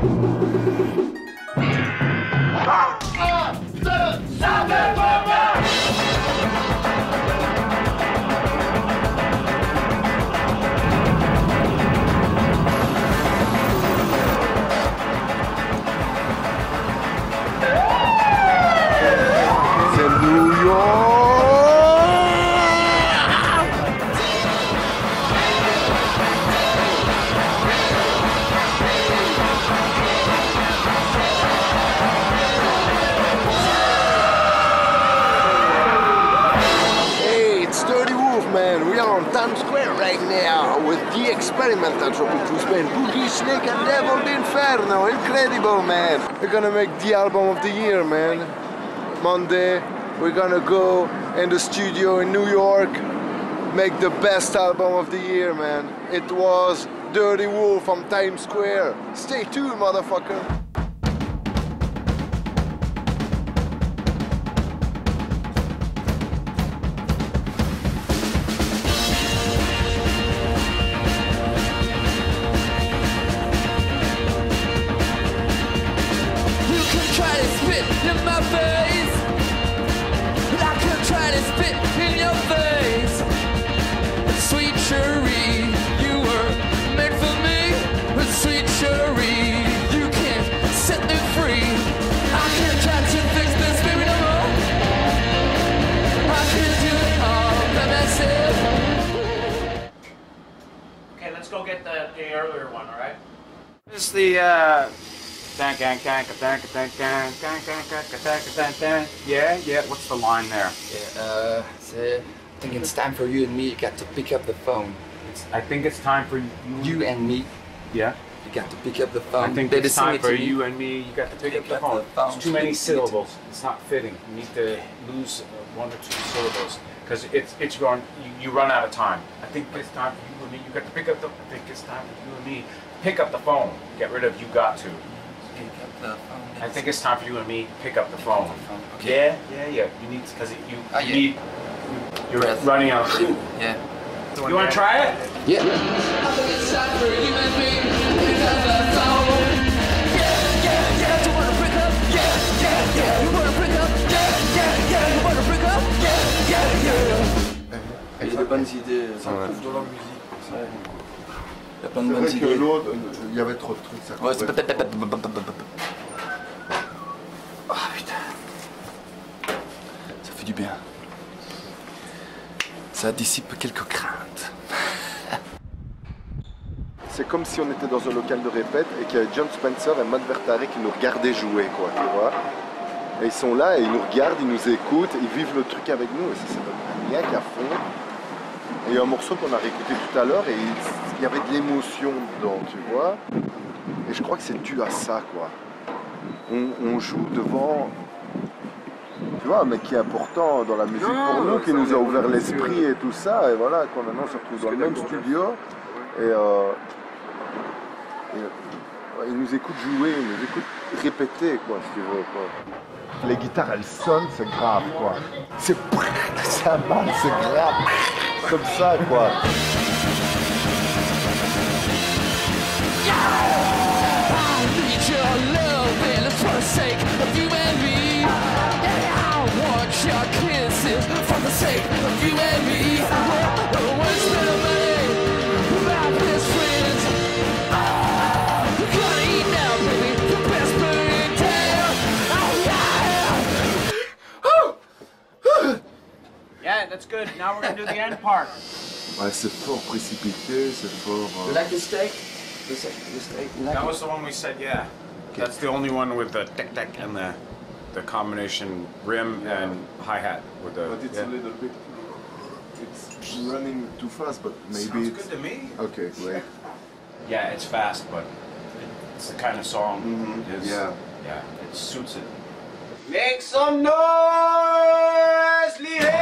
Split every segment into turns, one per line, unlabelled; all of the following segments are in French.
Times Square right now with the experimental Tropic to Spain, Boogie, Snake and Devil d'Inferno. Incredible, man. We're gonna make the album of the year, man. Monday, we're gonna go in the studio in New York, make the best album of the year, man. It was Dirty Wolf from Times Square. Stay tuned, motherfucker.
The earlier one, all right? This is the yeah. What's the line there?
Yeah, I think it's time for you and me. You got to pick up the phone.
I think it's time for
you and me.
Yeah.
You got to pick up the phone.
I think it's time for you and me. You got to pick up the phone. It's too many syllables. It's not fitting. You need to lose one or two syllables because it's going. You run out of time. I think it's time for you and me. You got to pick up the. I think it's time for you and me. Pick up the phone. Get rid of you got to.
Pick up the phone.
I think it's time for you and me. Pick up the phone.
Okay.
Yeah. You need because you need. You're running out.
Yeah.
You want to try it?
Yeah.
I think it's time for you and me. Pick up the phone. Yeah. You wanna pick up? Yeah. You wanna pick up? Yeah. You wanna pick up? Yeah.
Il y a de bonnes idées, ça trouve dans la musique. Il y a plein de bonnes idées.
C'est vrai que l'autre, il y avait trop de trucs. Ça
ouais, c'est peut-être. Ah putain. Ça fait du bien. Ça dissipe quelques craintes.
C'est comme si on était dans un local de répète et qu'il y avait Jon Spencer et Matt Verta Ray qui nous regardaient jouer, quoi, tu vois. Et ils sont là et ils nous regardent, ils nous écoutent, ils vivent le truc avec nous et ça donne rien qu'à fond. Et il y a un morceau qu'on a réécouté tout à l'heure et il y avait de l'émotion dedans, tu vois. Et je crois que c'est dû à ça, quoi. On joue devant, tu vois, un mec qui est important dans la musique pour nous, qui nous a ouvert l'esprit et tout ça. Et voilà, qu'on maintenant se retrouve dans le même studio. Et ils nous écoutent jouer, ils nous écoutent répéter, quoi, si tu veux, quoi. Les guitares, elles sonnent, c'est grave, quoi. C'est mal, c'est grave. Comme ça, quoi.
Yeah, that's good. Now we're gonna do the end part.
Ouais, c'est fort précipité, c'est fort.
You like the steak? The steak. Like
that was the one we said, yeah. Okay. That's the only one with the tic-tac and the combination rim and hi-hat with the.
But it's a little bit. It's running too fast, but maybe
Sounds good to me.
Okay, great.
Yeah, it's fast, but it's the kind of song.
Yeah,
it suits it.
Make some noise, Lee.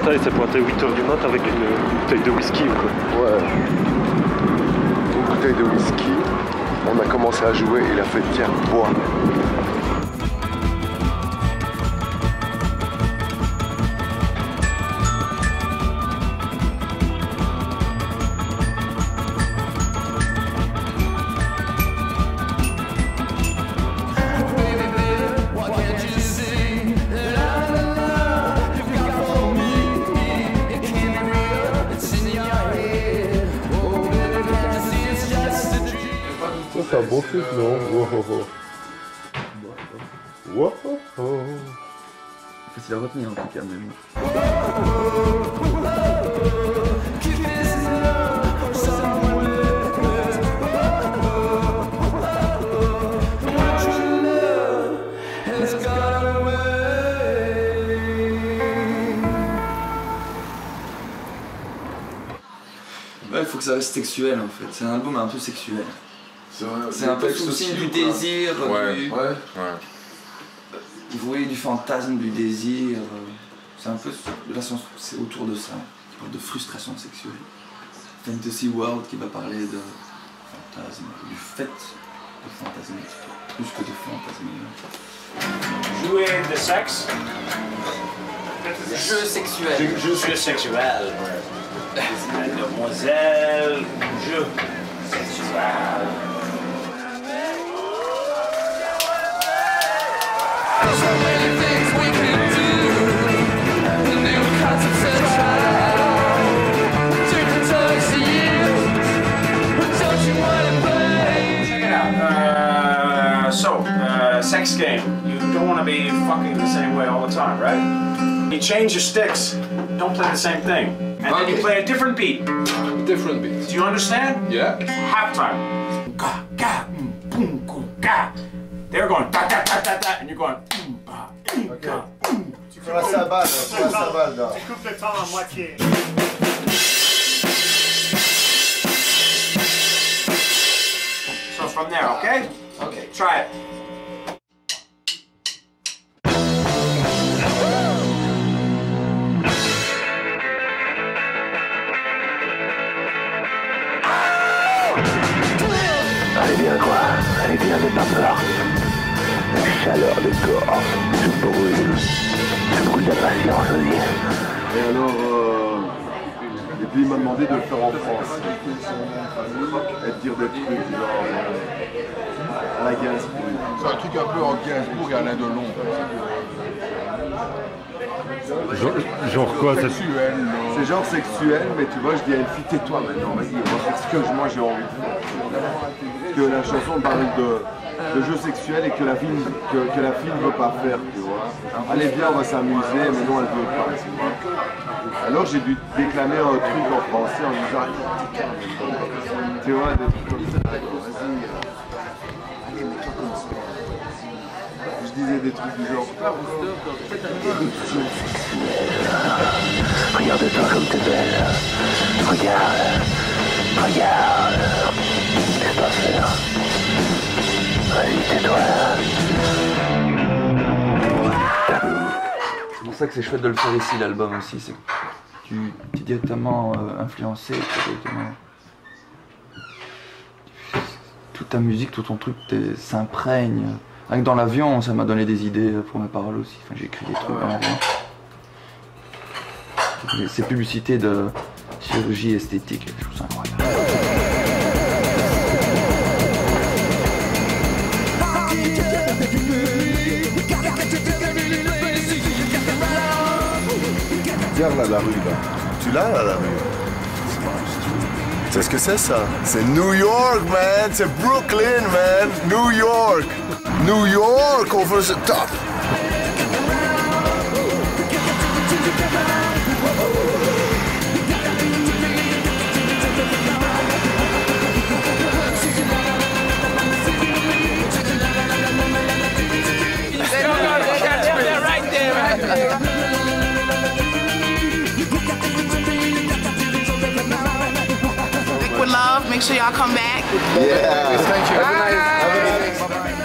matin, il s'est pointé 8h du mat avec une bouteille de whisky. Quoi.
Ouais. Une bouteille de whisky. On a commencé à jouer et il a fait tiens, bois. C'est un bon truc, non? Wow.
Facile à retenir en tout cas, même. Ouais, il faut que ça reste sexuel en fait. C'est un album un peu sexuel. C'est un peu aussi du désir, vous voyez, du fantasme, du désir. C'est un peu, c'est autour de ça, qui parle de frustration sexuelle. Fantasy World qui va parler de fantasme, du fait de fantasmer, plus que de fantasmer.
Jouer de sexe.
Jeu sexuel.
Jeu sexuel. Mademoiselle, jeu sexuel.
So many things we can do. New concepts to try. Different toys to use. But don't you wanna play?
Check it out. Sex game. You don't want to be fucking the same way all the time, right? You change your sticks. Don't play the same thing. And then you play a different beat.
Different beats.
Do you understand?
Yeah.
Halftime. Ga, ga, boom, boom, ga. They're going da da da da da, and you're going ba, ga,
Tu fais la sabale, là.
Tu coupes le temps à moitié.
So from there, okay? Okay, try it.
Allez bien quoi, allez bien, n'aie pas peur. La chaleur de corps, je brûle d'impatience aussi.
Et alors, et puis il m'a demandé de le faire en France. Et de dire des trucs genre à la Gainsbourg.
C'est un truc un peu en Gainsbourg et Alain Delon.
Genre quoi?
Sexuel.
C'est genre sexuel, mais tu vois, je dis à une fille, tais-toi maintenant, vas-y, on va faire ce que moi j'ai envie de faire. Que la chanson parle de jeu sexuel et que la fille ne veut pas faire, tu vois. Allez bien, on va s'amuser, mais non, elle ne veut pas, tu vois. Alors j'ai dû déclamer un truc en français en disant, tu vois, des trucs comme ça, vas-y, allez, mets-toi comme ça. Je disais des trucs du genre.
Regarde-toi comme t'es belle. Regarde. Laisse pas faire. Vas-y, tais-toi.
C'est pour ça que c'est chouette de le faire ici, l'album aussi. C'est que tu es directement influencé, toute ta musique, tout ton truc s'imprègne. Rien que dans l'avion, ça m'a donné des idées pour mes paroles aussi. Enfin, j'ai écrit des trucs dans l'avion. Ces publicités de chirurgie esthétique, je trouve ça incroyable.
Regarde là, la rue là. Tu l'as là, la rue? Tu sais ce que c'est ça? C'est New York, man! C'est Brooklyn, man! New York! New York over the top!
With love, make sure y'all come back.
Yeah! Thank you. Have a nice